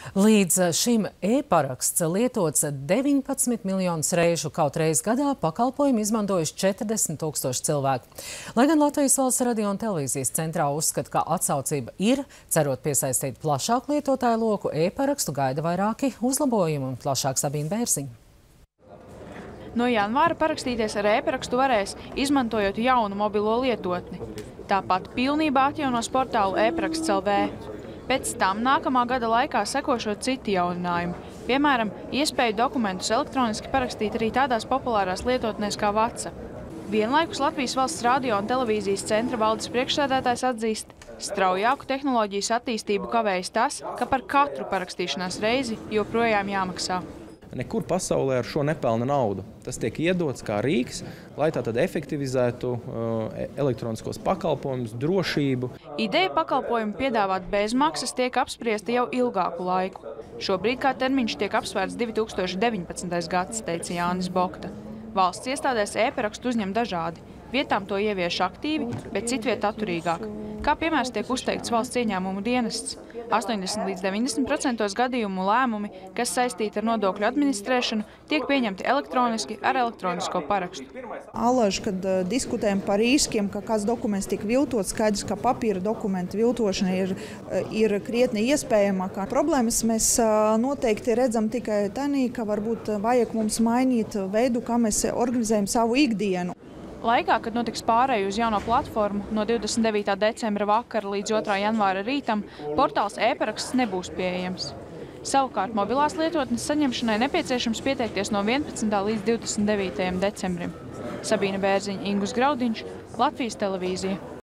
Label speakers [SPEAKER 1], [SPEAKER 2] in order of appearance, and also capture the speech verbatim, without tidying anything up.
[SPEAKER 1] Līdz šim e-paraksts lietots deviņpadsmit miljonus reižu, kaut reiz gadā pakalpojumu izmantojuši četrdesmit tūkstoši cilvēku. Lai gan Latvijas Valsts radio un televīzijas centrā uzskata, ka atsaucība ir, cerot piesaistīt plašāku lietotāju loku, e-parakstu gaida vairāki uzlabojumi un plašāk Sabīna Bērziņa.
[SPEAKER 2] No janvāra parakstīties ar e-parakstu varēs, izmantojot jaunu mobilo lietotni. Tāpat pilnībā atjaunos portālu e-paraksts L V. Pēc tam nākamā gada laikā sekošot citi jauninājumi. Piemēram, iespēju dokumentus elektroniski parakstīt arī tādās populārās lietotnēs kā WhatsApp. Vienlaikus Latvijas Valsts radio un televīzijas centra valdes priekšsēdētājs atzīst, straujāku tehnoloģijas attīstību kavējas tas, ka par katru parakstīšanās reizi joprojām jāmaksā.
[SPEAKER 3] Nekur pasaulē ar šo nepelna naudu. Tas tiek iedots kā rīks, lai tātad efektivizētu uh, elektroniskos pakalpojumus, drošību.
[SPEAKER 2] Ideja pakalpojumu piedāvāt bez maksas tiek apspriesta jau ilgāku laiku. Šobrīd kā termiņš tiek apsvērts divi tūkstoši deviņpadsmitais gads, teica Jānis Bokta. Valsts iestādēs e-parakstu uzņem dažādi. Vietām to ievieš aktīvi, bet citviet atturīgāk. Kā piemērs tiek uzteikts valsts ieņēmumu dienests. astoņdesmit līdz deviņdesmit procentos gadījumu lēmumi, kas saistīti ar nodokļu administrēšanu, tiek pieņemti elektroniski ar elektronisko parakstu.
[SPEAKER 4] Alaži, kad uh, diskutējam par riskiem, ka kāds dokuments tiek viltots, skaidrs, ka papīra dokumentu viltošana ir, uh, ir krietni iespējamākā. Problēmas mēs uh, noteikti redzam tikai tanī, ka varbūt vajag mums mainīt veidu, kā mēs organizējam savu ikdienu.
[SPEAKER 2] Laikā, kad notiks pārēju uz jauno platformu no divdesmit devītā decembra vakara līdz otrā janvāra rītam, portāls e-paraksts nebūs pieejams. Savukārt mobilās lietotnes saņemšanai nepieciešams pieteikties no vienpadsmitā līdz divdesmit devītajam decembrim. Sabīna Bērziņa, Ingus Graudiņš, Latvijas televīzija.